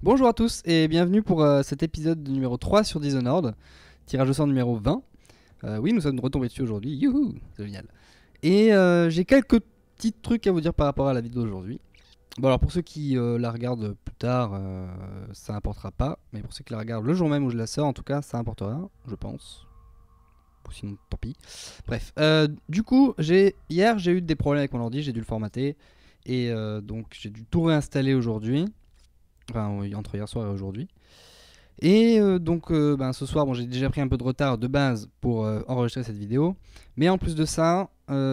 Bonjour à tous et bienvenue pour cet épisode numéro 3 sur Dishonored, tirage au sort numéro 20. Oui, nous sommes retombés dessus aujourd'hui, youhou, c'est génial. Et j'ai quelques petits trucs à vous dire par rapport à la vidéo d'aujourd'hui. Bon alors pour ceux qui la regardent plus tard, ça importera pas, mais pour ceux qui la regardent le jour même où je la sors, en tout cas ça importera, je pense. Ou sinon tant pis. Bref, du coup hier j'ai eu des problèmes avec mon ordi, j'ai dû le formater, et donc j'ai dû tout réinstaller aujourd'hui. Enfin, oui, entre hier soir et aujourd'hui. Et ce soir, bon, j'ai déjà pris un peu de retard de base pour enregistrer cette vidéo. Mais en plus de ça,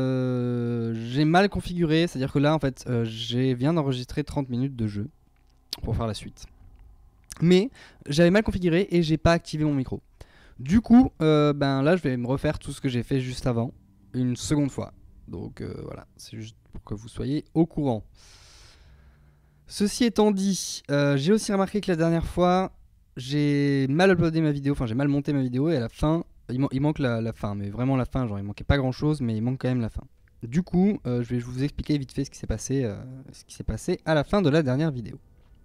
j'ai mal configuré. C'est-à-dire que là, en fait, j'ai viens d'enregistrer 30 minutes de jeu pour faire la suite. Mais j'avais mal configuré et j'ai pas activé mon micro. Du coup, là, je vais me refaire tout ce que j'ai fait juste avant, une seconde fois. Donc voilà, c'est juste pour que vous soyez au courant. Ceci étant dit, j'ai aussi remarqué que la dernière fois, j'ai mal uploadé ma vidéo, enfin j'ai mal monté ma vidéo et à la fin, il manque la fin, mais vraiment la fin, genre il manquait pas grand chose, mais il manque quand même la fin. Du coup, je vais vous expliquer vite fait ce qui s'est passé à la fin de la dernière vidéo.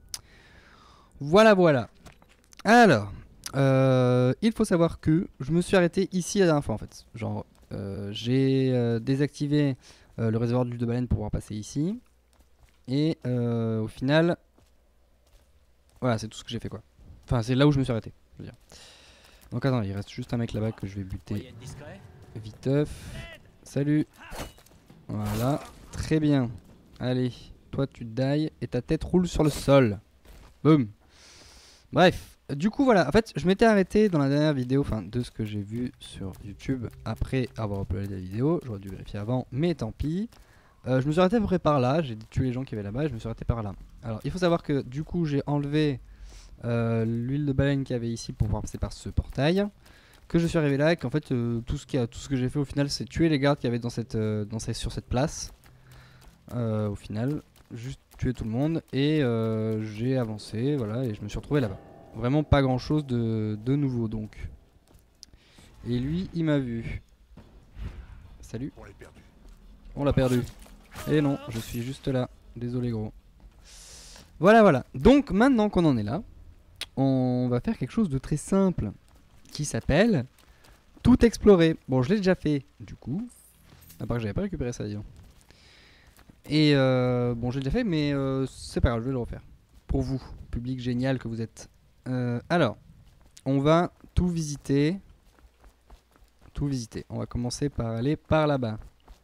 Voilà, voilà. Alors, il faut savoir que je me suis arrêté ici la dernière fois en fait. Genre, j'ai désactivé le réservoir d'huile de baleine pour pouvoir passer ici. Et au final, voilà, c'est tout ce que j'ai fait quoi. Enfin, c'est là où je me suis arrêté, je veux dire. Donc attends, il reste juste un mec là-bas que je vais buter viteuf. Salut. Voilà, très bien. Allez, toi tu die et ta tête roule sur le sol. Boum. Bref, du coup voilà, en fait je m'étais arrêté dans la dernière vidéo, enfin de ce que j'ai vu sur YouTube après avoir uploadé la vidéo. J'aurais dû vérifier avant, mais tant pis. Je me suis arrêté à peu près par là, j'ai tué les gens qui avaient là-bas et je me suis arrêté par là. Alors il faut savoir que du coup j'ai enlevé l'huile de baleine qu'il y avait ici pour pouvoir passer par ce portail. Que je suis arrivé là et qu'en fait tout ce que j'ai fait au final c'est tuer les gardes qu'il y avait sur cette place. Au final, juste tuer tout le monde et j'ai avancé, voilà, et je me suis retrouvé là-bas. Vraiment pas grand chose de nouveau donc. Et lui il m'a vu. Salut. On l'a perdu. Et non, je suis juste là. Désolé gros. Voilà voilà. Donc maintenant qu'on en est là, on va faire quelque chose de très simple qui s'appelle tout explorer. Bon, je l'ai déjà fait du coup. À part que j'avais pas récupéré ça, disons. Et bon, j'ai déjà fait, mais c'est pas grave, je vais le refaire. Pour vous, public génial que vous êtes. Alors, on va tout visiter. Tout visiter. On va commencer par aller par là-bas.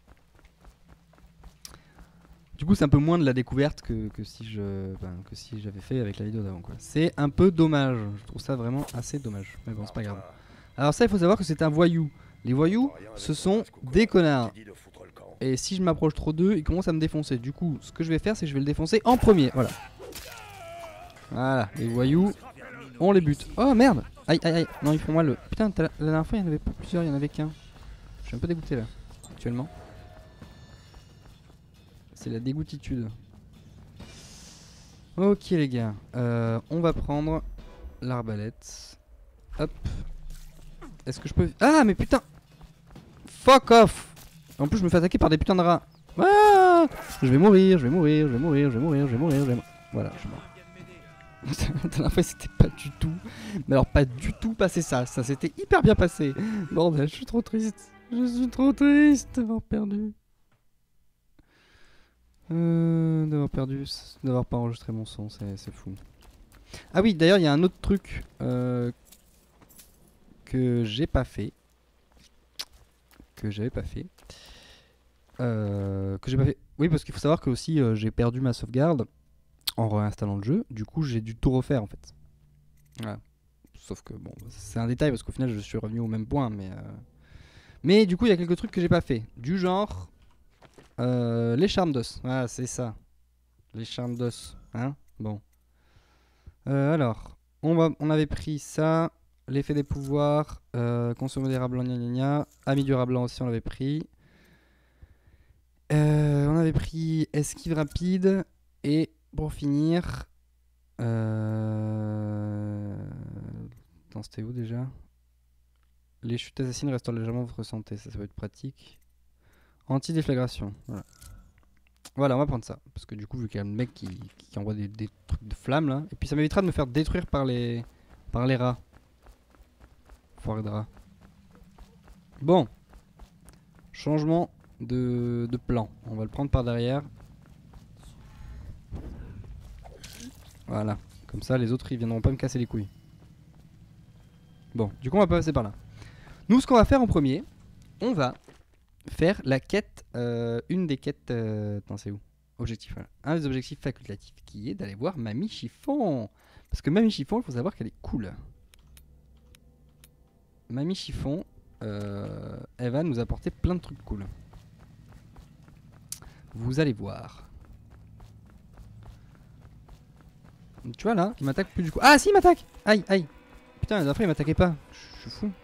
Du coup, c'est un peu moins de la découverte que si j'avais fait avec la vidéo d'avant. C'est un peu dommage. Je trouve ça vraiment assez dommage. Mais bon, c'est pas grave. Alors ça, il faut savoir que c'est un voyou. Les voyous, ce sont des connards. Et si je m'approche trop d'eux, ils commencent à me défoncer. Du coup, ce que je vais faire, c'est que je vais le défoncer en premier. Voilà. Voilà, les voyous, on les bute. Oh merde. Aïe, aïe, aïe. Non, ils font mal. Putain, la dernière fois, il y en avait pas plusieurs, il y en avait qu'un. Je suis un peu dégoûté là, actuellement. C'est la dégoûtitude. Ok les gars, on va prendre l'arbalète. Hop. Est-ce que je peux... Ah mais putain. Fuck off. En plus je me fais attaquer par des putains de rats. Ah, je vais mourir, je vais mourir, je vais mourir, je vais mourir, je vais mourir, je vais mourir. Voilà, je suis mort. La dernière fois c'était pas du tout. Mais alors pas du tout passé ça. Ça s'était hyper bien passé. Bordel, je suis trop triste. Je suis trop triste d'avoir perdu. D'avoir pas enregistré mon son, c'est fou. Ah oui, d'ailleurs il y a un autre truc que j'ai pas fait. Que j'avais pas fait. Que j'ai pas fait. Oui, parce qu'il faut savoir que aussi j'ai perdu ma sauvegarde en réinstallant le jeu. Du coup, j'ai dû tout refaire en fait. Voilà. Sauf que bon, c'est un détail parce qu'au final, je suis revenu au même point. Mais du coup, il y a quelques trucs que j'ai pas fait. Du genre les charmes d'os. Voilà, c'est ça. Les charmes d'os. Hein. Bon. Alors, on avait pris ça. L'effet des pouvoirs. Consommer des rats blancs, gna gna gna. Ami du rat blanc aussi, on l'avait pris. On avait pris esquive rapide et pour finir, attends, c'était où déjà? Les chutes assassines restaurent légèrement votre santé, ça va être pratique. Anti-déflagration, voilà. Voilà, on va prendre ça. Parce que du coup, vu qu'il y a le mec qui envoie des trucs de flammes là. Et puis ça m'évitera de me faire détruire par les rats. Foiré de rats. Bon. Changement de plan. On va le prendre par derrière. Voilà. Comme ça, les autres, ils viendront pas me casser les couilles. Bon, du coup, on va passer par là. Nous, ce qu'on va faire en premier, on va faire la quête, une des quêtes. Attends, c'est où? Objectif, voilà. Un des objectifs facultatifs qui est d'aller voir Mamie Chiffon. Parce que Mamie Chiffon, il faut savoir qu'elle est cool. Mamie Chiffon, elle va nous apporter plein de trucs cool. Vous allez voir. Tu vois là, il m'attaque plus du coup. Ah si, il m'attaque. Aïe, aïe. Putain, la dernière fois il m'attaquait pas. Je suis fou.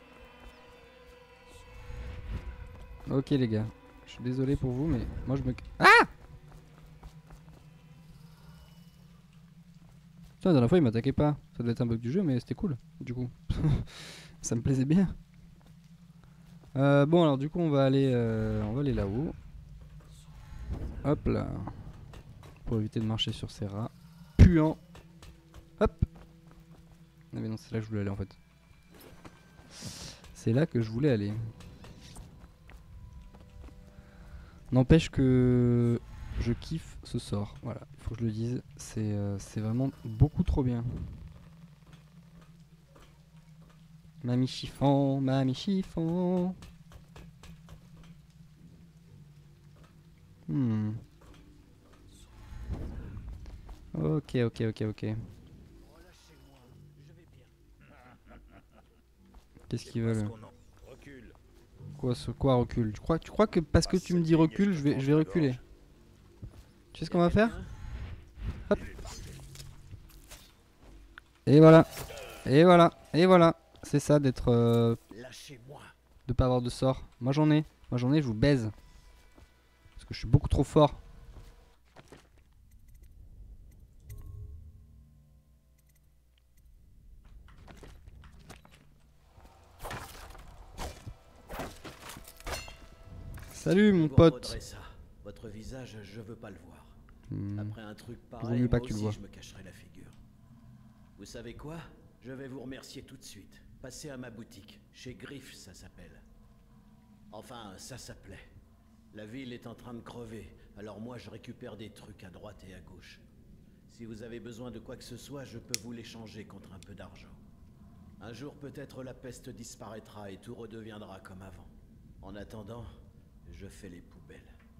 Ok les gars, je suis désolé pour vous, mais moi je me... Ah! Putain, la dernière fois il m'attaquait pas. Ça doit être un bug du jeu, mais c'était cool, du coup. Ça me plaisait bien. Bon alors du coup on va aller là-haut. Hop là. Pour éviter de marcher sur ces rats. Puant. Hop. Ah mais non, c'est là que je voulais aller en fait. C'est là que je voulais aller. N'empêche que je kiffe ce sort. Voilà, il faut que je le dise. C'est vraiment beaucoup trop bien. Mamie Chiffon, Mamie Chiffon. Ok, ok, ok, ok. Qu'est-ce qu'ils veulent? Quoi recule? Tu crois que parce que tu me dis recule, je vais reculer? Tu sais ce qu'on va faire? Hop. Et voilà. Et voilà. Et voilà. C'est ça d'être... de pas avoir de sort. Moi j'en ai, je vous baise. Parce que je suis beaucoup trop fort. Salut mon pote. Votre visage, je veux pas le voir. Après un truc Vaut pareil, mieux pas moi que tu le aussi vois. je me cacherai la figure. Vous savez quoi? Je vais vous remercier tout de suite. Passez à ma boutique. Chez Griff, ça s'appelle. Enfin, ça s'appelait. La ville est en train de crever, alors moi je récupère des trucs à droite et à gauche. Si vous avez besoin de quoi que ce soit, je peux vous l'échanger contre un peu d'argent. Un jour peut-être la peste disparaîtra et tout redeviendra comme avant. En attendant, je fais les poubelles.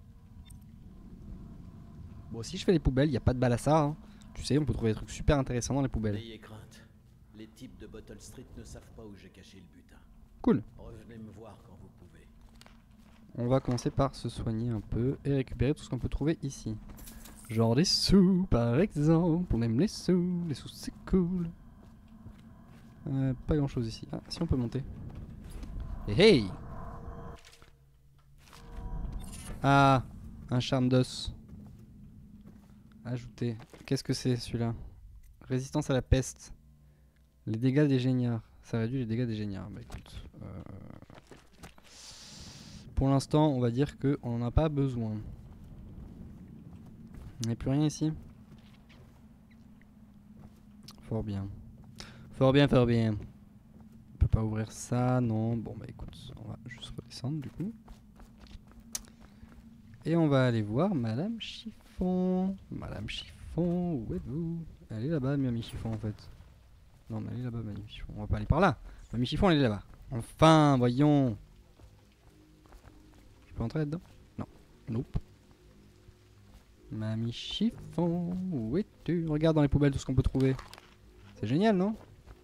Bon, si je fais les poubelles, il a pas de balle à ça. Hein. Tu sais, on peut trouver des trucs super intéressants dans les poubelles. N'ayez crainte. Les types de Bottle Street ne savent pas où j'ai caché le butin. Cool. Revenez me voir quand vous pouvez. On va commencer par se soigner un peu et récupérer tout ce qu'on peut trouver ici. Genre des sous par exemple. On aime les sous c'est cool. Pas grand chose ici. Ah, si on peut monter. Hey hey! Ah, un charme d'os. Ajouter. Qu'est-ce que c'est celui-là? Résistance à la peste. Les dégâts des géniards. Ça réduit les dégâts des géniards. Bah écoute. Pour l'instant, on va dire qu'on n'en a pas besoin. Il n'y a plus rien ici? Fort bien. Fort bien, fort bien. On peut pas ouvrir ça, non. Bon bah écoute, on va juste redescendre du coup. Et on va aller voir Madame Chiffon. Madame Chiffon, où êtes-vous? Elle est là-bas, Mamie Chiffon en fait. Non, mais elle est là-bas, Mamie Chiffon. On va pas aller par là. Mamie Chiffon, elle est là-bas. Enfin, voyons. Je peux entrer là-dedans? Non. Nope. Mamie Chiffon, où es-tu? Regarde dans les poubelles tout ce qu'on peut trouver. C'est génial, non?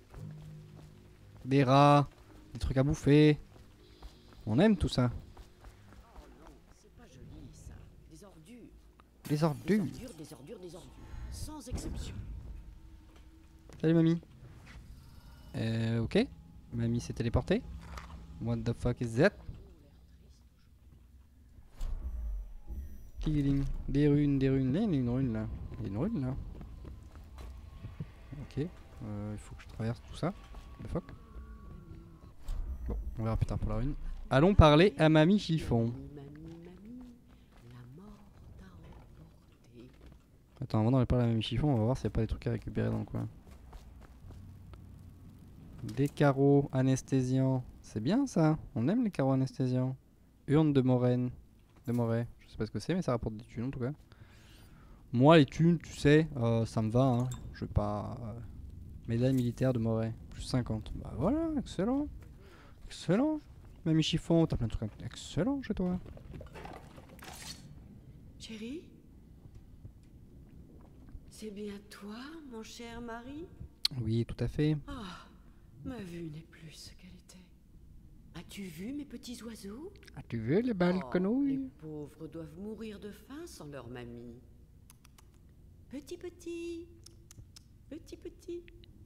Des rats, des trucs à bouffer. On aime tout ça. C'est pas joli ça. Des ordures. Des ordures. Des ordures. Sans exception. Salut mamie. Ok. Mamie s'est téléportée. What the fuck is that? Killing. Des runes. Là, il y a une rune là. Il y a une rune là. Ok. Il faut que je traverse tout ça. What the fuck? Bon, on verra plus tard pour la rune. Allons parler à Mamie Chiffon. Mamie, la mort Attends, avant d'aller parler à Mamie Chiffon, on va voir s'il n'y a pas des trucs à récupérer dans le coin. Des carreaux anesthésiants. C'est bien ça. On aime les carreaux anesthésiants. Urne de Moraine. De Moret. Je sais pas ce que c'est, mais ça rapporte des thunes en tout cas. Moi, les thunes, tu sais, ça me va. Hein. Je vais pas. Médaille militaire de Moret. Plus 50. Bah voilà, excellent. Excellent. Mamie Chiffon, t'as plein de trucs excellent chez toi. Chérie? C'est bien toi, mon cher mari? Oui, tout à fait. Ah, ma vue n'est plus ce qu'elle était. As-tu vu mes petits oiseaux? As-tu vu les belles Les quenouilles? pauvres doivent mourir de faim sans leur mamie. Petit, petit. Petit, petit.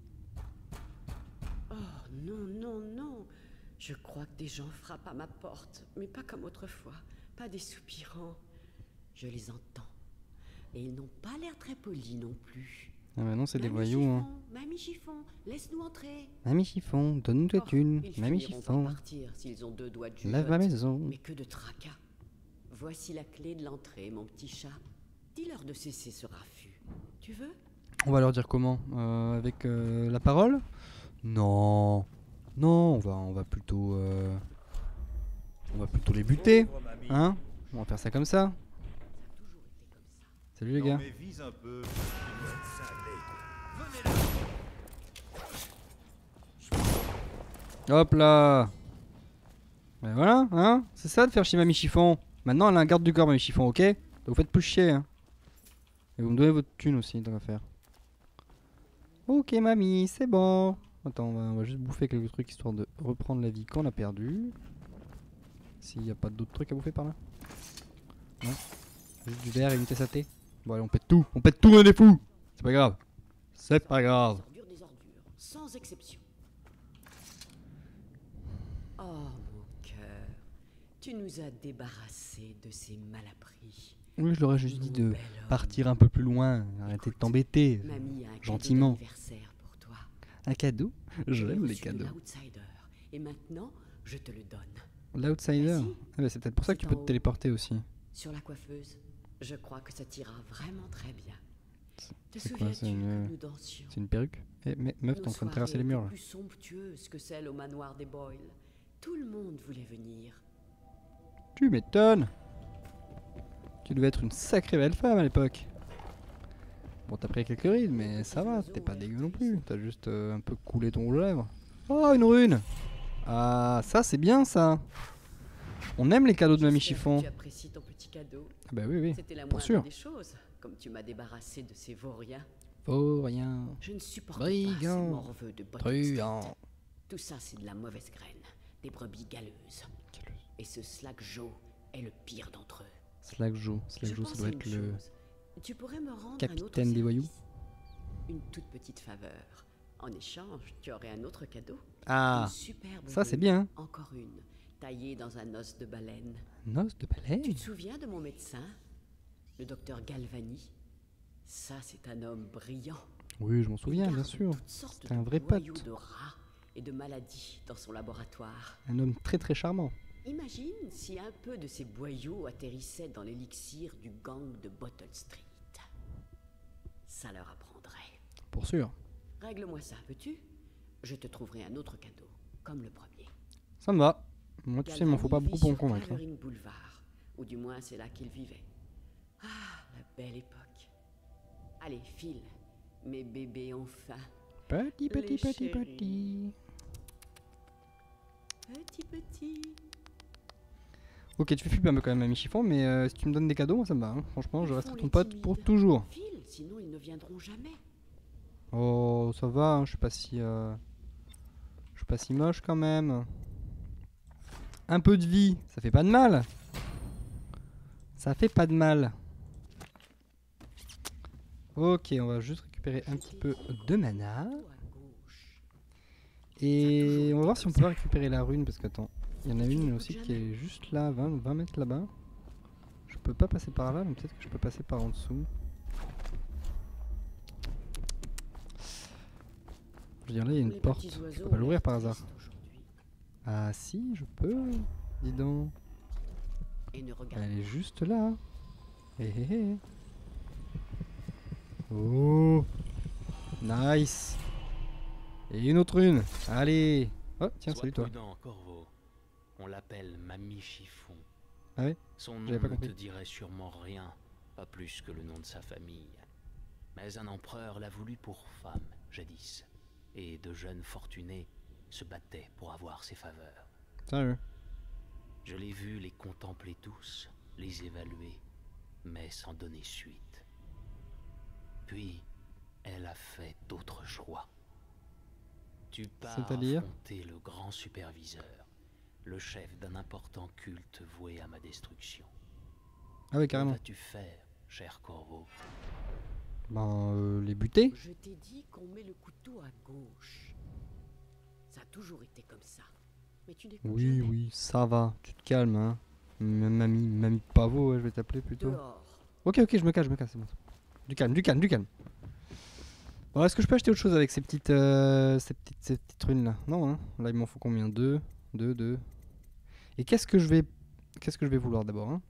Oh, non, non, non. Je crois que des gens frappent à ma porte, mais pas comme autrefois. Pas des soupirants. Je les entends. Et ils n'ont pas l'air très polis non plus. Ah bah non, c'est des Mamie voyous. Hein. Chiffon, Mamie Chiffon, laisse-nous entrer. Mamie Chiffon, donne-nous tes Oh, thunes. ils Mamie finiront Chiffon, par partir s'ils ont 2 doigts de lève ma jugeote. maison. Mais que de tracas. Voici la clé de l'entrée, mon petit chat. Dis-leur de cesser ce raffut. Tu veux? On va leur dire comment avec la parole? Non. Non, on va plutôt les buter. Hein? On va faire ça comme ça. Salut les gars. Mais vise un peu. Hop là. Ben voilà, hein? C'est ça de faire chier Mamie Chiffon. Maintenant elle a un garde du corps Mamie Chiffon, ok? Donc vous faites plus chier, hein. Et vous me donnez votre thune aussi, tant qu'à faire. Ok mamie, c'est bon. Attends, on va juste bouffer quelques trucs histoire de reprendre la vie qu'on a perdue. S'il n'y a pas d'autres trucs à bouffer par là. Non? Juste du verre et une thé. Bon allez, on pète tout. On pète tout, on est fous. C'est pas grave. C'est pas grave. Des ordures, sans exception. Oh, mon cœur. Tu nous as débarrassés de ces malappris. Oui, je leur ai juste dit Mon de bel homme. partir un peu plus loin. Arrêtez de t'embêter. Mamie a un Gentiment. cadeau d'anniversaire pour toi. Un cadeau? Je J'aime l'ai les reçu de cadeaux. l'outsider. Et maintenant, je te le donne. L'outsider? Vas-y. Ah bah c'est peut-être pour ça que tu C'est peux en te haut. téléporter aussi. Sur la coiffeuse. Je crois que ça t'ira vraiment très bien. Te c'est quoi, c'est souviens-tu une- que nous dansions? C'est une perruque? Eh, mais meuf, t'es en train de traverser les murs là. Plus somptueuses que celles au manoir des Boyle. Tout le monde voulait venir. Tu m'étonnes! Tu devais être une sacrée belle femme à l'époque. Bon, t'as pris quelques rides, mais ça va, t'es pas dégueu non plus. T'as juste un peu coulé ton rouge à lèvres. Oh, une rune! Ah, ça c'est bien ça! On aime les cadeaux de Mamie J'espère que Chiffon. Tu apprécies ton petit cadeau. Ah bah oui, oui. C'était la pour moindre sûr. des choses. Comme tu m'as débarrassé de ces vauriens. Oh, rien. Je ne supporte pas Brigand. ces morveux de Bottom Street. Truand. Tout ça, c'est de la mauvaise graine. Des brebis galeuses. Et ce Slack Joe est le pire d'entre eux. Slack Joe, ça Je doit pense à être une le chose. Tu pourrais me rendre un autre capitaine des voyous. service. Une toute petite faveur. En échange, tu aurais un autre cadeau. Ah, Une superbe ça c'est rune. bien. Encore une, taillée dans un os de baleine. Noce de balai. Tu te souviens de mon médecin, le docteur Galvani? Ça, c'est un homme brillant. Oui, je m'en Il souviens, bien garde sûr. toutes sortes C'était un de vrai boyaux pote. de rats et de maladies dans son laboratoire. Un homme très très charmant. Imagine si un peu de ces boyaux atterrissait dans l'élixir du gang de Bottle Street. Ça leur apprendrait. Pour sûr. Règle-moi ça, veux-tu? Je te trouverai un autre cadeau, comme le premier. Ça me va. Moi, tu sais, il m'en faut pas Galvani beaucoup vit pour me sur convaincre. hein. Clavering Boulevard, ou du moins c'est là qu'il vivait. Ah, la belle époque. Allez, file. Mes bébés ont faim. Petit, petit, Les petit, chéris. petit. Petit, petit. Ok, tu fais flipper un peu quand même, Mamie Chiffon, mais si tu me donnes des cadeaux, moi ça me va. hein. Franchement, je Ils reste font ton les pote pour timides. toujours. File, sinon ils ne viendront jamais. Oh, ça va, hein, je suis pas si. Je suis pas si moche quand même. Un peu de vie, ça fait pas de mal. Ça fait pas de mal. Ok, on va juste récupérer un petit peu de mana. Tout à gauche. Et on va voir si on peut pas récupérer la rune, parce qu'attends, il y en a une aussi qui est juste là, 20 mètres là-bas. Je peux pas passer par là, mais peut-être que je peux passer par en dessous. Je veux dire, là il y a une Les porte, petits je oiseaux peux pas ont l'ouvrir l'air par hasard. tristes aujourd'hui Ah si, je peux, dis donc. Et ne regardent Elle est pas. juste là. Hé hé hé. Oh. Nice. Et une autre une. Allez. Oh, tiens, Sois salut toi. prudent, Corvo. On l'appelle Mamie Chiffon. Ah ouais? Son nom J'avais pas ne compris. te dirait sûrement rien, pas plus que le nom de sa famille. Mais un empereur l'a voulu pour femme, jadis. Et de jeunes fortunés se battaient pour avoir ses faveurs. Sérieux? Je l'ai vu les contempler tous, les évaluer, mais sans donner suite. Puis, elle a fait d'autres choix. Tu pars C'est-à-dire affronter le grand superviseur, le chef d'un important culte voué à ma destruction. Ah ouais, Que carrément. vas-tu faire, cher Corvo? Ben, les buter? Je t'ai dit qu'on met le couteau à gauche. Ça a toujours été comme ça. Mais tu n'écoutes Oui, jamais. oui, ça va. Tu te calmes, hein. Mamie Pavo, ouais, je vais t'appeler plutôt. Dehors. Ok, je me cache, c'est bon. Du calme, du calme, du calme. Bon, est-ce que je peux acheter autre chose avec ces petites runes là? Non, hein. Là, il m'en faut combien? 2. Et qu'est-ce que je vais vouloir d'abord, hein?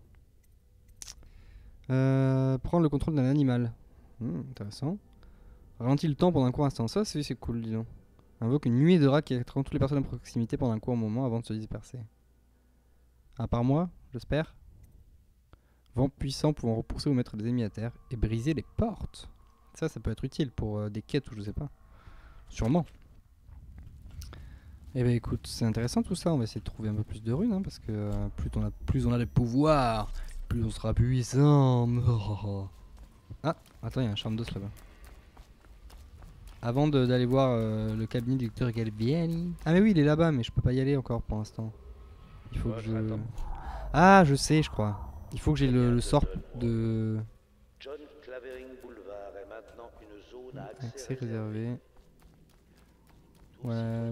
Prendre le contrôle d'un animal. Intéressant. Ralentit le temps pendant un court instant. Ça, c'est cool, dis donc. Invoque une nuée de rats qui attrapent toutes les personnes à proximité pendant un court moment avant de se disperser. À part moi, j'espère. Vent puissant pouvant repousser ou mettre des ennemis à terre et briser les portes. Ça peut être utile pour des quêtes ou je sais pas. Sûrement. Eh ben écoute, c'est intéressant tout ça. On va essayer de trouver un peu plus de runes, hein, parce que plus on a de pouvoir, plus on sera puissant. Ah, attends, il y a un charme d'os là-bas. Avant d'aller voir le cabinet du docteur Galviani. Ah mais oui, il est là-bas, mais je peux pas y aller encore pour l'instant. Il faut que je... Ah, je sais, je crois. Il faut que j'ai le sort de... John Clavering Boulevard est maintenant une zone à Accès réservé. Ouais.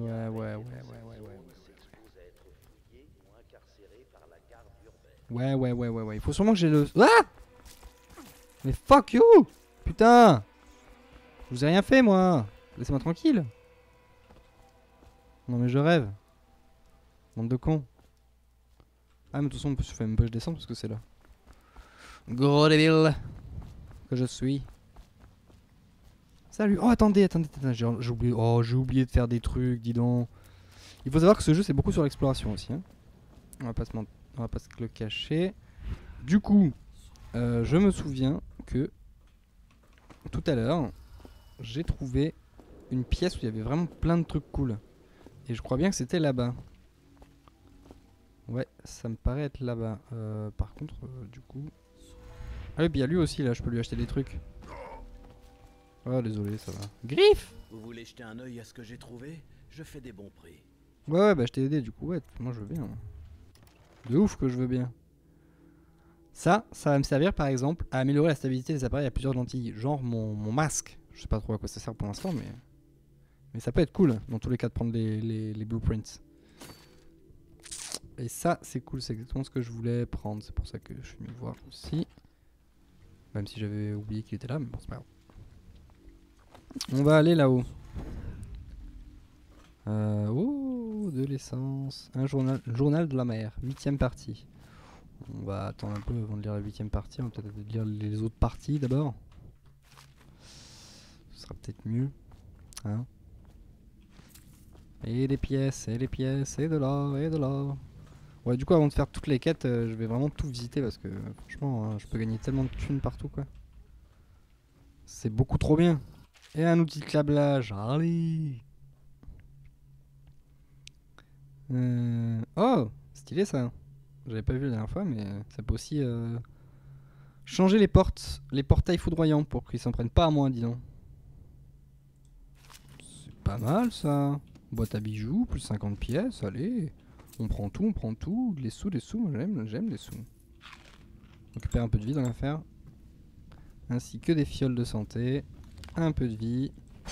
Ouais. Il faut sûrement que j'ai le... Ah! Mais fuck you! Putain! Je vous ai rien fait, moi! Laissez-moi tranquille! Non mais je rêve. Bande de cons. Ah mais de toute façon, je fais même pas que je descends parce que c'est là. Gros débile! Que je suis. Salut! Oh attendez, j'ai oublié. Oh, j'ai oublié de faire des trucs, dis donc. Il faut savoir que ce jeu c'est beaucoup sur l'exploration aussi, hein. On va pas se le cacher. Du coup, je me souviens que tout à l'heure, j'ai trouvé une pièce où il y avait vraiment plein de trucs cool. Et je crois bien que c'était là-bas. Ouais, ça me paraît être là-bas. Par contre, du coup... Ah oui, puis il y a lui aussi, là, je peux lui acheter des trucs. Oh, désolé, ça va. Griffe! Vous voulez jeter un œil à ce que j'ai trouvé? Je fais des bons prix. Ouais, bah je t'ai aidé, du coup, ouais, moi je veux bien. De ouf que je veux bien. Ça va me servir par exemple à améliorer la stabilité des appareils à plusieurs lentilles. Genre mon masque. Je sais pas trop à quoi ça sert pour l'instant, mais ça peut être cool dans tous les cas de prendre les blueprints. Et ça, c'est cool, c'est exactement ce que je voulais prendre. C'est pour ça que je suis venu le voir aussi. Même si j'avais oublié qu'il était là, mais bon, c'est pas grave. On va aller là-haut. Oh, de l'essence. Un journal de la mer, 8ème partie. On va attendre un peu avant de lire la 8ème partie. On va peut-être lire les autres parties d'abord. Ce sera peut-être mieux. Hein? Et les pièces, et de l'or, et de l'or. Ouais, du coup, avant de faire toutes les quêtes, je vais vraiment tout visiter parce que franchement, je peux gagner tellement de thunes partout, quoi. C'est beaucoup trop bien. Et un outil de câblage. Allez! Oh! Stylé ça. J'avais pas vu la dernière fois, mais ça peut aussi changer les portails foudroyants pour qu'ils s'en prennent pas à moi, dis donc. C'est pas mal ça. Boîte à bijoux, plus 50 pièces, allez. On prend tout. Les sous, j'aime les sous. On récupère un peu de vie dans l'affaire. Ainsi que des fioles de santé. Un peu de vie.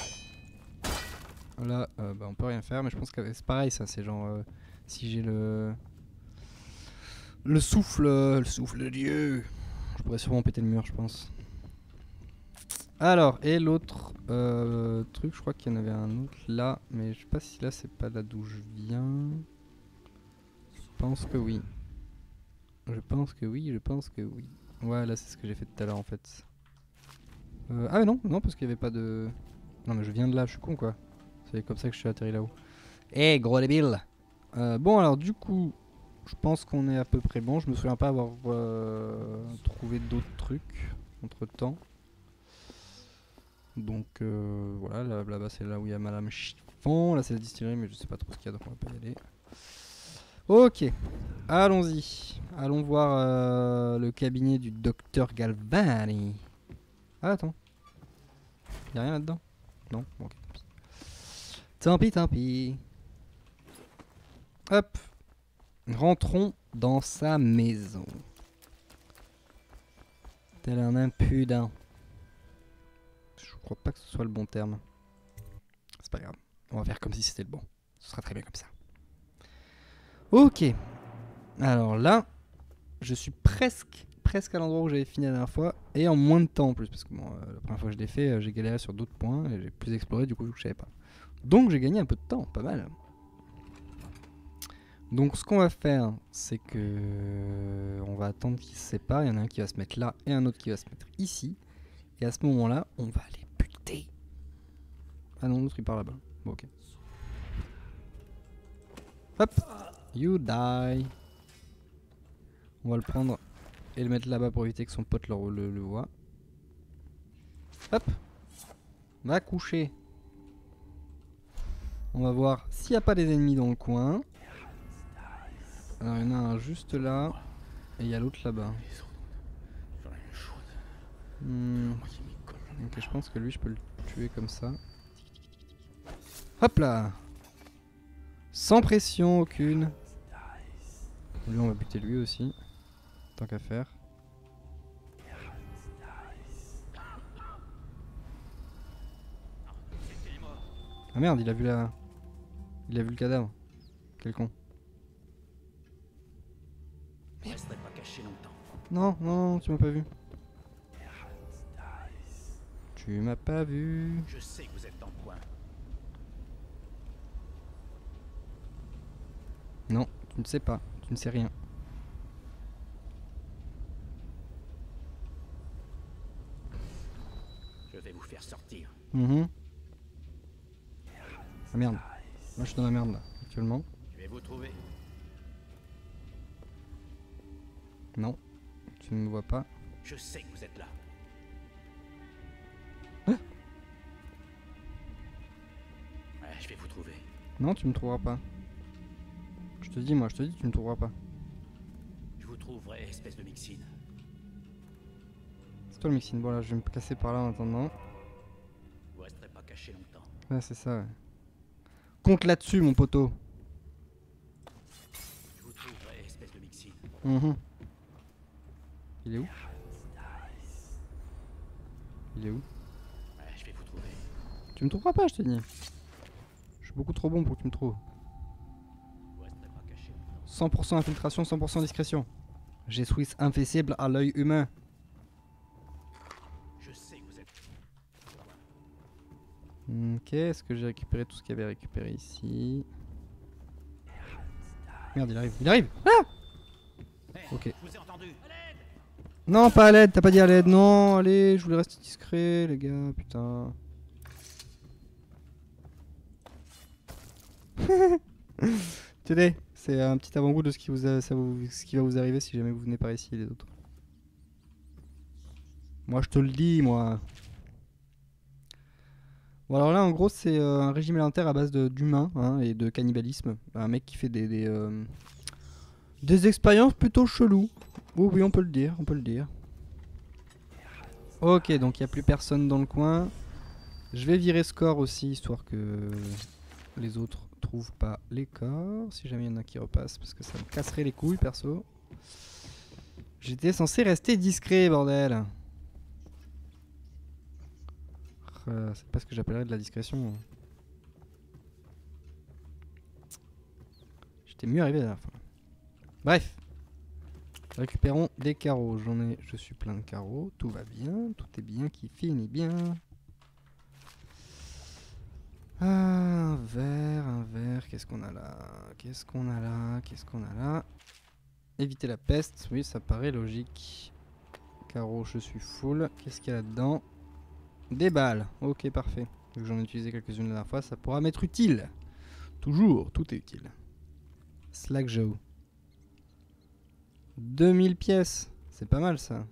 Là, bah, on peut rien faire, mais je pense que c'est pareil ça, c'est genre... si j'ai le souffle de Dieu, je pourrais sûrement péter le mur, je pense. Alors, et l'autre truc, je crois qu'il y en avait un autre là, mais je sais pas si là c'est pas là d'où je viens. Je pense que oui. Ouais, là c'est ce que j'ai fait tout à l'heure en fait. Ah mais non, non parce qu'il n'y avait pas de... Non mais je viens de là, je suis con quoi. C'est comme ça que je suis atterri là-haut. Eh gros débile. Bon alors du coup, je pense qu'on est à peu près bon. Je me souviens pas avoir trouvé d'autres trucs entre temps. Donc voilà, là-bas c'est là où il y a Madame Chiffon. Là c'est la distillerie mais je sais pas trop ce qu'il y a donc on va pas y aller. Ok, allons-y. Allons voir le cabinet du docteur Galvani. Ah attends. Y'a rien là-dedans? Non? Bon, ok. Tant pis, tant pis. Hop. Rentrons dans sa maison. Tel un impudent. Je crois pas que ce soit le bon terme. C'est pas grave. On va faire comme si c'était le bon. Ce sera très bien comme ça. Ok. Alors là, je suis presque à l'endroit où j'avais fini la dernière fois. Et en moins de temps en plus. Parce que bon, la première fois que je l'ai fait, j'ai galéré sur d'autres points. Et j'ai plus exploré du coup je savais pas. Donc j'ai gagné un peu de temps. Pas mal. Donc ce qu'on va faire, c'est que on va attendre qu'ils se séparent. Il y en a un qui va se mettre là et un autre qui va se mettre ici. Et à ce moment-là, on va les buter. Ah non, l'autre il part là-bas. Bon ok. Hop, you die. On va le prendre et le mettre là-bas pour éviter que son pote le voit. Hop, va coucher. On va voir s'il n'y a pas des ennemis dans le coin. Alors il y en a un juste là et il y a l'autre là-bas. Ok, je pense que lui je peux le tuer comme ça. Hop là. Sans pression aucune. Lui on va buter lui aussi. Tant qu'à faire. Ah merde, il a vu le cadavre. Quel con. Je resterai pas caché longtemps. Non, non, tu m'as pas vu. Tu m'as pas vu. Je sais que vous êtes dans le coin. Non, tu ne sais pas. Tu ne sais rien. Je vais vous faire sortir. Ah merde. Moi je suis dans la merde là, actuellement. Je vais vous trouver. Non, tu ne me vois pas. Je sais que vous êtes là. Hein? Ouais, je vais vous trouver. Non, tu me trouveras pas. Je te dis, tu me trouveras pas. Je vous trouverai, espèce de mixine. C'est toi le mixine. Bon là, je vais me casser par là en attendant. Vous resterez pas caché longtemps. Ouais, c'est ça, ouais. Compte là-dessus, mon poteau. Je vous trouverai, espèce de mixine. Il est où? Il est où? Ouais, je vais vous trouver. Tu me trouveras pas, je te dis. Je suis beaucoup trop bon pour que tu me trouves. Vous resterez pas caché longtemps. 100% infiltration, 100% discrétion. J'ai Swiss infaillible à l'œil humain. Je sais que vous êtes. Ok, est-ce que j'ai récupéré tout ce qu'il y avait récupéré ici? Merde, il arrive. Il arrive! Ah! Ok. Je vous ai entendu. Non, pas à l'aide, t'as pas dit à l'aide. Non, allez, je voulais rester discret, les gars, putain. Tenez, c'est un petit avant-goût de ce qui, ce qui va vous arriver si jamais vous venez par ici, les autres. Moi, je te le dis, moi. Bon, alors là, en gros, c'est un régime alimentaire à base d'humains et de cannibalisme. Un mec qui fait des expériences plutôt cheloues. Oh, oui, on peut le dire, on peut le dire. Ok, donc il n'y a plus personne dans le coin. Je vais virer score aussi, histoire que les autres trouvent pas les corps. Si jamais il y en a qui repassent, parce que ça me casserait les couilles, perso. J'étais censé rester discret, bordel. C'est pas ce que j'appellerais de la discrétion. J'étais mieux arrivé à la fin. Bref. Récupérons des carreaux. Je suis plein de carreaux. Tout va bien. Tout est bien qui finit bien. Un verre. Qu'est-ce qu'on a là? Qu'est-ce qu'on a là? Éviter la peste. Oui, ça paraît logique. Carreau, je suis full. Qu'est-ce qu'il y a là-dedans? Des balles. Ok, parfait. Vu que j'en ai utilisé quelques-unes la dernière fois, ça pourra m'être utile. Toujours, tout est utile. Slack Joe. 2000 pièces. C'est pas mal ça.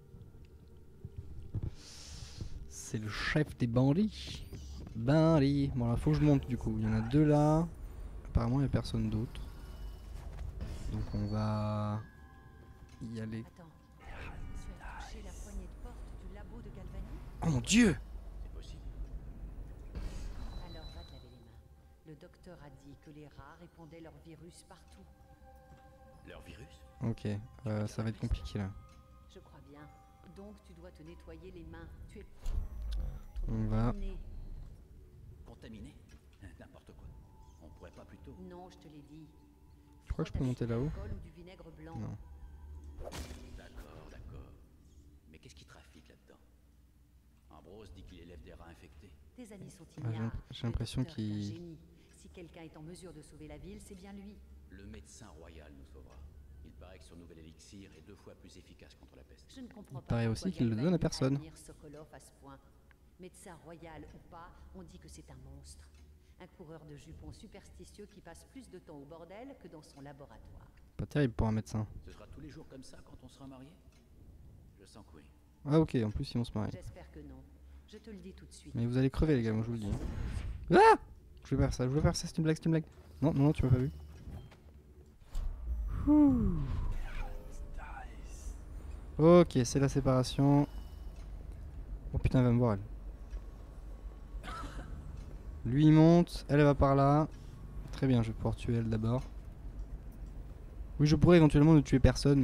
C'est le chef des bandits. Bandits. Bon, là, faut que je monte du coup. Il y en a 2 là. Apparemment, il n'y a personne d'autre. Donc, on va y aller. Attends, tu as touché la poignée de porte du labo de Galvani? Oh mon dieu! C'est possible. Alors va te laver les mains. Le docteur a dit que les rats répandaient leur virus partout. Leur virus? Ok, ça va être compliqué là. Je crois bien. Donc tu dois te nettoyer les mains. Tu es On va. contaminé. Contaminé? N'importe quoi. On pourrait pas plutôt. Non, je te l'ai dit. Tu crois que je peux monter là-haut? Ou du vinaigre blanc. Non. D'accord, d'accord. Mais qu'est-ce qui trafique là-dedans? Ambrose dit qu'il élève des rats infectés. Tes amis sont Ah, ignares. j'ai l'impression Le docteur est un qu'il- génie. Si quelqu'un est en mesure de sauver la ville, c'est bien lui. Le médecin royal nous sauvera. Il paraît que son nouvel élixir est 2 fois plus efficace contre la peste. Je ne comprends Il pas. paraît pourquoi aussi qu'il le Galvani donne à personne. admire Sokolov à ce point. Médecin royal ou pas, on dit que c'est un monstre. Un coureur de jupons superstitieux qui passe plus de temps au bordel que dans son laboratoire. Pas terrible pour un médecin. Ce sera tous les jours comme ça quand on sera mariés? Je sens que oui. Ah ok, en plus ils vont se marier. J'espère que non. Je te le dis tout de suite. Mais vous allez crever les gars, moi je vous le dis. Ah! Je vais faire ça, je vais faire ça, c'est une blague, c'est une blague. Non, non, non, tu m'as pas vu. Ouh. Ok, c'est la séparation. Oh putain, elle va me voir elle. Lui il monte, elle va par là. Très bien, je vais pouvoir tuer elle d'abord. Oui, je pourrais éventuellement ne tuer personne,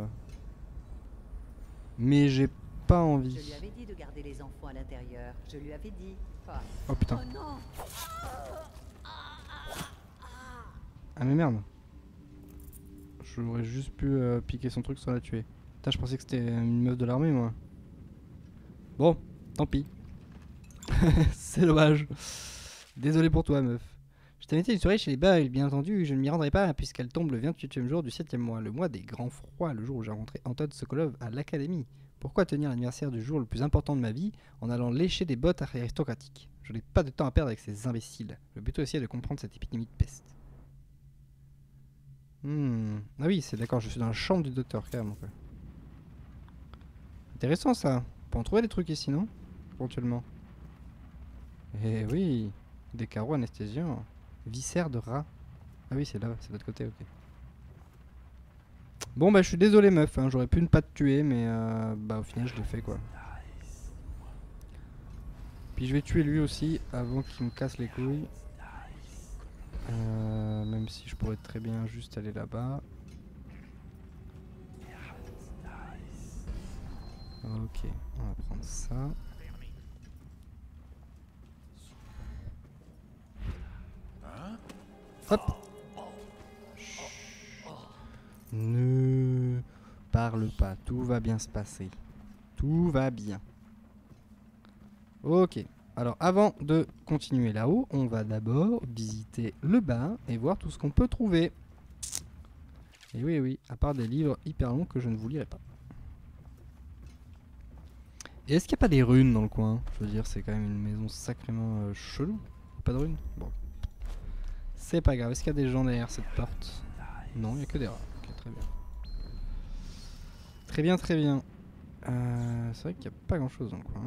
mais j'ai pas Je envie. lui avais dit de garder les enfants à l'intérieur. Je lui avais dit. Pas. Oh putain. Oh non! Ah mais merde. J'aurais juste pu piquer son truc sans la tuer. Putain, je pensais que c'était une meuf de l'armée moi. Bon, tant pis. C'est dommage. Désolé pour toi meuf. Je t'ai invité une soirée chez les Boyle, bien entendu, je ne m'y rendrai pas puisqu'elle tombe le 28e jour du 7e mois, le mois des grands froids, le jour où j'ai rencontré Anton Sokolov à l'académie. Pourquoi tenir l'anniversaire du jour le plus important de ma vie en allant lécher des bottes aristocratiques? Je n'ai pas de temps à perdre avec ces imbéciles. Je vais plutôt essayer de comprendre cette épidémie de peste. Ah oui, c'est d'accord, je suis dans la chambre du docteur, carrément quoi. Intéressant ça. On peut en trouver des trucs ici, non? Éventuellement. Eh oui, des carreaux anesthésiants. Viscères de rat. Ah oui, c'est là, c'est de l'autre côté, ok. Bon bah je suis désolé meuf, hein, j'aurais pu ne pas te tuer, mais bah au final je l'ai fait quoi. Puis je vais tuer lui aussi avant qu'il me casse les couilles. Même si je pourrais très bien juste aller là-bas. Ok, on va prendre ça. Hop. Ne parle pas, tout va bien se passer. Tout va bien. Ok, alors avant de continuer là-haut, on va d'abord visiter le bas et voir tout ce qu'on peut trouver. Et oui, oui, à part des livres hyper longs que je ne vous lirai pas. Et est-ce qu'il n'y a pas des runes dans le coin? Je veux dire, c'est quand même une maison sacrément chelou. Pas de runes? Bon. C'est pas grave, est-ce qu'il y a des gens derrière cette porte? Non, il n'y a que des rats. Ok, très bien. Très bien, très bien. C'est vrai qu'il n'y a pas grand-chose dans le coin.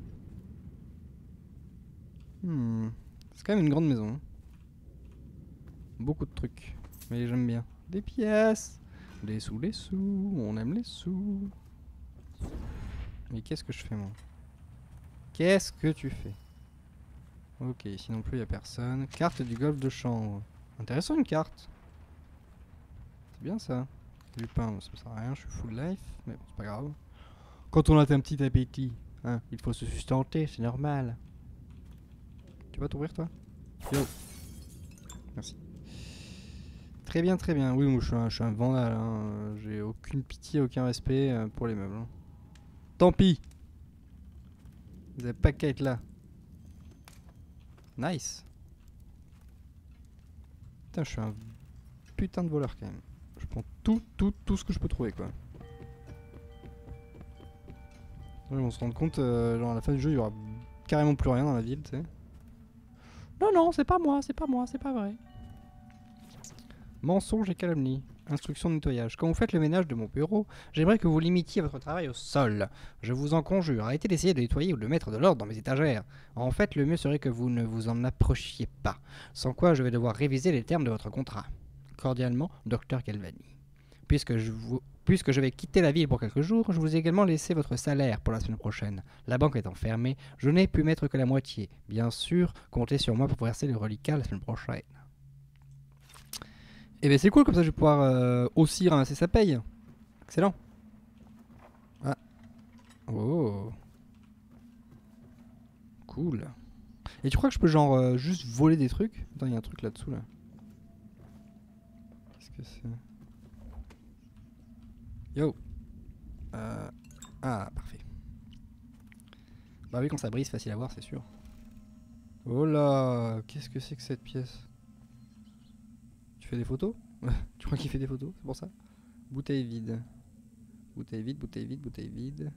C'est quand même une grande maison. Beaucoup de trucs. Mais j'aime bien. Des pièces. Les sous, on aime les sous. Mais qu'est-ce que je fais moi? Qu'est-ce que tu fais? Ok, ici non plus il n'y a personne. Carte du golf de chambre. Intéressant une carte. C'est bien ça. Lupin, ça me sert à rien, je suis full life. Mais bon, c'est pas grave. Quand on a un petit appétit, hein, il faut se sustenter, c'est normal. Tu vas t'ouvrir toi? Yo. Merci. Très bien, très bien. Oui, moi je suis un vandale. Hein. J'ai aucune pitié, aucun respect pour les meubles. Hein. Tant pis. Vous avez pas qu'à être là. Nice. Putain, je suis un putain de voleur quand même. Je prends tout ce que je peux trouver quoi. Ouais, on se rend compte, genre à la fin du jeu, il y aura carrément plus rien dans la ville, tu sais. Non, non, c'est pas moi, c'est pas moi, c'est pas vrai. Mensonge et calomnie. Instruction de nettoyage. Quand vous faites le ménage de mon bureau, j'aimerais que vous limitiez votre travail au sol. Je vous en conjure, arrêtez d'essayer de nettoyer ou de mettre de l'ordre dans mes étagères. En fait, le mieux serait que vous ne vous en approchiez pas, sans quoi je vais devoir réviser les termes de votre contrat. Cordialement, Dr Galvani. Puisque je vais quitter la ville pour quelques jours, je vous ai également laissé votre salaire pour la semaine prochaine. La banque étant fermée, je n'ai pu mettre que la moitié. Bien sûr, comptez sur moi pour verser le reliquat la semaine prochaine. Et ben c'est cool, comme ça je vais pouvoir aussi ramasser sa paye. Excellent. Ah. Oh. Cool. Et tu crois que je peux genre juste voler des trucs? Attends, il y a un truc là-dessous là. Qu'est-ce que c'est? Yo. Ah, parfait. Bah oui, quand ça brise, facile à voir, c'est sûr. Oh là, qu'est-ce que c'est que cette pièce? Tu fais des photos? Tu crois qu'il fait des photos? C'est pour ça? Bouteille vide. Bouteille vide, bouteille vide, bouteille vide.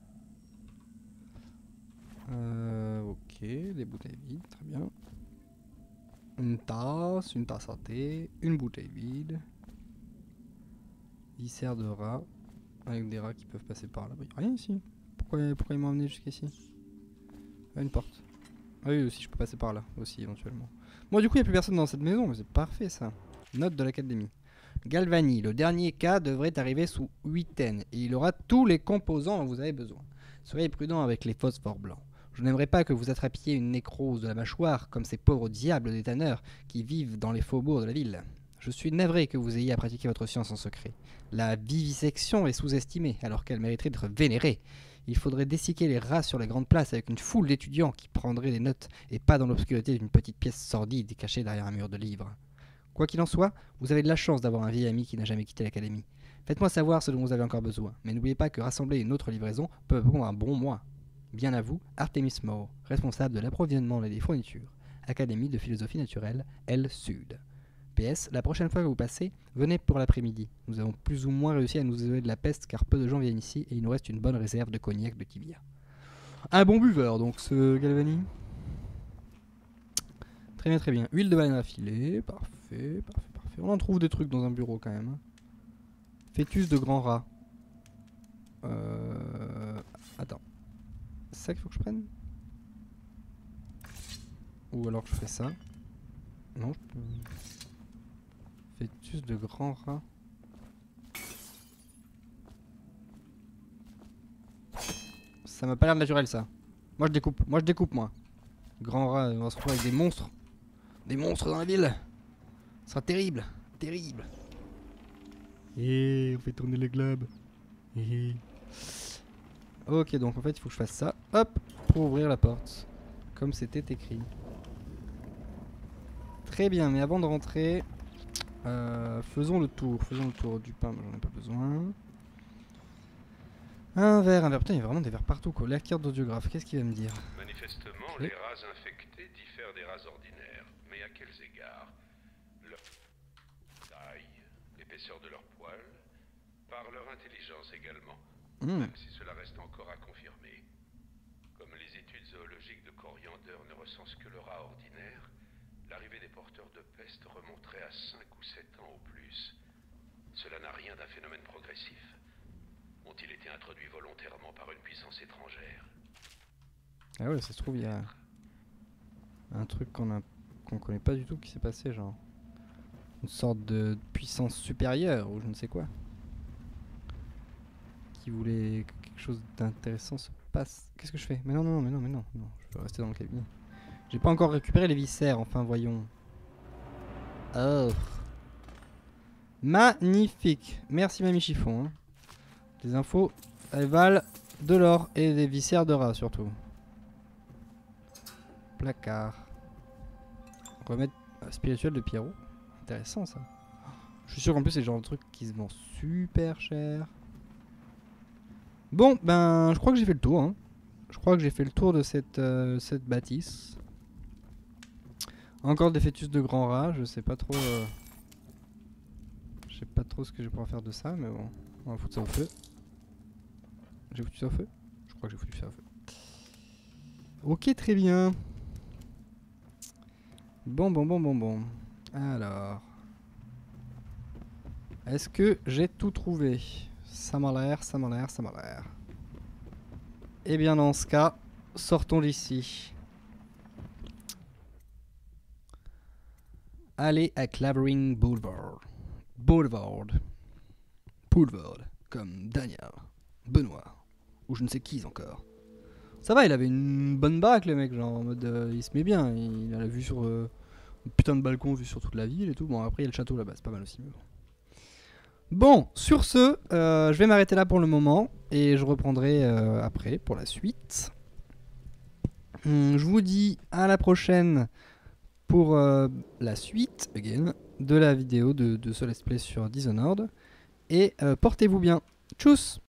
Ok, des bouteilles vides, très bien. Une tasse à thé, une bouteille vide. Viscère de rat. Avec des rats qui peuvent passer par là. Il n'y a rien ici. Pourquoi ils m'ont amené jusqu'ici? Ah, une porte. Ah oui, aussi, je peux passer par là, aussi, éventuellement. Bon, du coup, il n'y a plus personne dans cette maison, mais c'est parfait, ça. Note de l'académie. Galvani, le dernier cas devrait arriver sous huitaine, et il aura tous les composants dont vous avez besoin. Soyez prudent avec les phosphores blancs. Je n'aimerais pas que vous attrapiez une nécrose de la mâchoire, comme ces pauvres diables des tanneurs qui vivent dans les faubourgs de la ville. Je suis navré que vous ayez à pratiquer votre science en secret. La vivisection est sous-estimée, alors qu'elle mériterait d'être vénérée. Il faudrait dessicquer les rats sur la grande place avec une foule d'étudiants qui prendraient des notes, et pas dans l'obscurité d'une petite pièce sordide cachée derrière un mur de livres. Quoi qu'il en soit, vous avez de la chance d'avoir un vieil ami qui n'a jamais quitté l'académie. Faites-moi savoir ce dont vous avez encore besoin, mais n'oubliez pas que rassembler une autre livraison peut prendre un bon mois. Bien à vous, Artemis Moore, responsable de l'approvisionnement et des fournitures. Académie de philosophie naturelle, L Sud. PS, la prochaine fois que vous passez, venez pour l'après-midi. Nous avons plus ou moins réussi à nous isoler de la peste car peu de gens viennent ici et il nous reste une bonne réserve de cognac de Tibia. Un bon buveur donc ce Galvani. Très bien, très bien. Huile de baleine raffinée, parfait, parfait, parfait. On en trouve des trucs dans un bureau quand même. Fœtus de grand rat. Attends. C'est ça qu'il faut que je prenne? Ou alors je fais ça? Non, je peux... Fœtus de grand rat. Ça m'a pas l'air naturel ça. Moi je découpe moi. Grand rat, on va se retrouver avec des monstres. Des monstres dans la ville. Ce sera terrible, terrible. Et on fait tourner le globe. Ok, donc en fait il faut que je fasse ça. Hop, pour ouvrir la porte. Comme c'était écrit. Très bien, mais avant de rentrer, faisons le tour du pain, j'en ai pas besoin. Un verre. Putain, il y a vraiment des verres partout quoi. La carte d'audiographe, qu'est-ce qu'il va me dire? Manifestement, les rats infectés diffèrent des rats ordinaires. Mais à quels égards? Leur taille, l'épaisseur de leurs poils, par leur intelligence également. Même si cela reste encore à confirmer. Comme les études zoologiques de Coriander ne recensent que le rat ordinaire, l'arrivée des porteurs de peste remonterait à 5 ou 7 ans au plus. Cela n'a rien d'un phénomène progressif. Ont-ils été introduits volontairement par une puissance étrangère? Ah ouais, ça se trouve, il y a un truc qu'on connaît pas du tout qui s'est passé, genre. Une sorte de puissance supérieure, ou je ne sais quoi. Qui voulait que quelque chose d'intéressant se passe. Qu'est-ce que je fais? Mais non, je peux rester dans le cabinet. J'ai pas encore récupéré les viscères, enfin voyons. Oh. Magnifique. Merci Mamie Chiffon. Hein. Les infos, elles valent de l'or et des viscères de rat surtout. Placard. Remède spirituel de Pierrot. Intéressant ça. Je suis sûr qu'en plus c'est le genre de truc qui se vend super cher. Bon, ben je crois que j'ai fait le tour. Hein. Je crois que j'ai fait le tour de cette bâtisse. Encore des fœtus de grand rat, je sais pas trop. Je sais pas trop ce que je vais pouvoir faire de ça, mais bon. On va foutre ça au feu. J'ai foutu ça au feu? Je crois que j'ai foutu ça au feu. Ok, très bien. Bon. Alors. Est-ce que j'ai tout trouvé? Ça m'a l'air. Eh bien, dans ce cas, sortons d'ici. Allez à Clavering Boulevard. Boulevard, comme Daniel, Benoît, ou je ne sais qui encore. Ça va, il avait une bonne baraque, le mec, genre en mode il se met bien. Il a la vue sur un putain de balcon, vue sur toute la ville et tout. Bon, après il y a le château là-bas, c'est pas mal aussi. Mais bon, sur ce, je vais m'arrêter là pour le moment et je reprendrai après pour la suite. Je vous dis à la prochaine pour la suite de la vidéo de ce let's play sur Dishonored. Et portez-vous bien. Tchuss!